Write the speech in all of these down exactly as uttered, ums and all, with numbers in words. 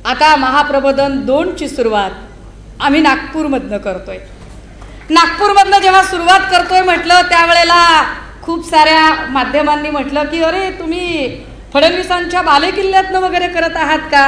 आता महाप्रबोधन दोनची सुरुवात आम्ही नागपूरमधनं करतोय. नागपूरमधनं जेव्हा सुरुवात करतोय म्हटलं त्यावेळेला खूप साऱ्या माध्यमांनी म्हटलं की अरे तुम्ही फडणवीसांच्या बालेकिल्ल्यातनं वगैरे करत आहात का.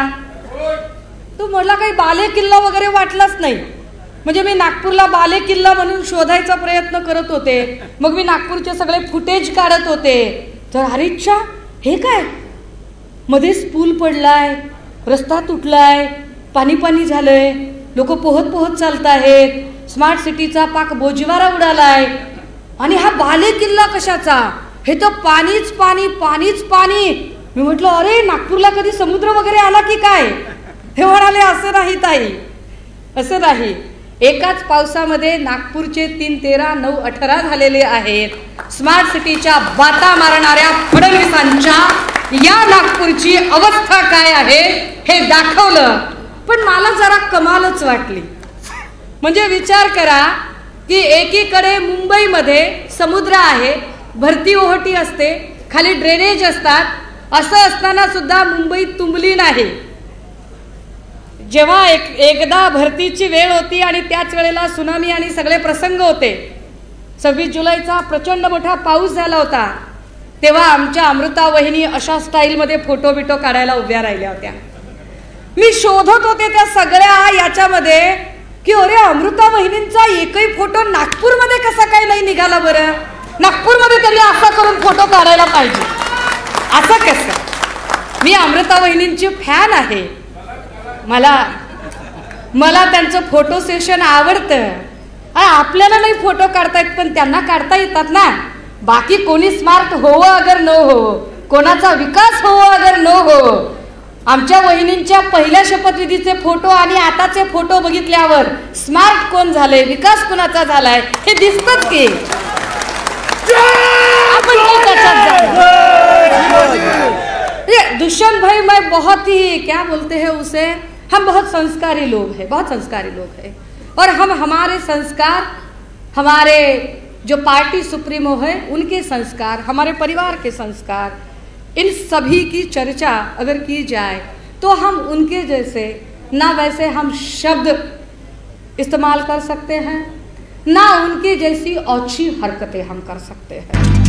तो म्हटला काही बालेकिल्ला वगैरे वाटलाच नाही. म्हणजे मी नागपूरला बालेकिल्ला म्हणून शोधायचा प्रयत्न करत होते. मग मी नागपूरचे सगळे फुटेज काढत होते. तर अरेच्छा हे काय, मध्येच पूल पडलाय, रस्ता तुटलाय, पाणी पाणी झालंय, लोक पोहत पोहत चालत आहेत, स्मार्ट सिटीचा पाक बोजवारा उडालाय, आणि हा बालेकिल्ला कशाचा, हे तर पाणीच पाणी पाणीच पाणी. मी म्हटलं अरे नागपूरला कधी समुद्र वगैरे आला की काय. हे म्हणाले असं नाही ताई, असं नाही. एकाच पावसामध्ये नागपूरचे तीन तेरा नऊ अठरा झालेले आहेत. स्मार्ट सिटीच्या बाता मारणाऱ्या फडणवीसांच्या या नागपूरची अवस्था काय आहे हे दाखवलं. पण मला जरा कमालच वाटली. म्हणजे विचार करा की एकीकडे मुंबईमध्ये समुद्र आहे, भरती ओहोटी असते, खाली ड्रेनेज असतात, असं असताना सुद्धा मुंबई तुंबली नाही. जेव्हा एक एकदा भरतीची वेळ होती आणि त्याच वेळेला सुनामी आणि सगळे प्रसंग होते, सव्वीस जुलैचा प्रचंड मोठा पाऊस झाला होता, तेव्हा आमच्या अमृता वहिनी अशा स्टाईलमध्ये फोटो बिटो काढायला उभ्या राहिल्या होत्या. मी शोधत होते त्या सगळ्या याच्यामध्ये की अरे अमृता वहिनींचा एकही फोटो नागपूरमध्ये कसा काय नाही निघाला बरं. नागपूरमध्ये त्यांनी असा करून फोटो काढायला पाहिजे, असं कसं. मी अमृता वहिनींची फॅन आहे, मला मला त्यांचं फोटो सेशन आवडतं. आपल्याला नाही फोटो काढता येत पण त्यांना काढता येतात ना. बाकी कोणी स्मार्ट हो अगर न हो, कोणाचा विकास हो अगर न हो, आमच्या वहिनींच्या पहिल्या शपथविधीचे फोटो आणि आताचे फोटो बघितल्यावर स्मार्ट कोण झाले, विकास कोणाचा झालाय हे दिसतच की. आपण दुष्यंत भाई मैं बहुत ही क्या बोलते हैं उसे, हम बहुत संस्कारी लोग हैं, बहुत संस्कारी लोग हैं. और हम हमारे संस्कार, हमारे जो पार्टी सुप्रीमो है उनके संस्कार, हमारे परिवार के संस्कार, इन सभी की चर्चा अगर की जाए तो हम उनके जैसे ना वैसे हम शब्द इस्तेमाल कर सकते हैं, ना उनकी जैसी औची हरकतें हम कर सकते हैं.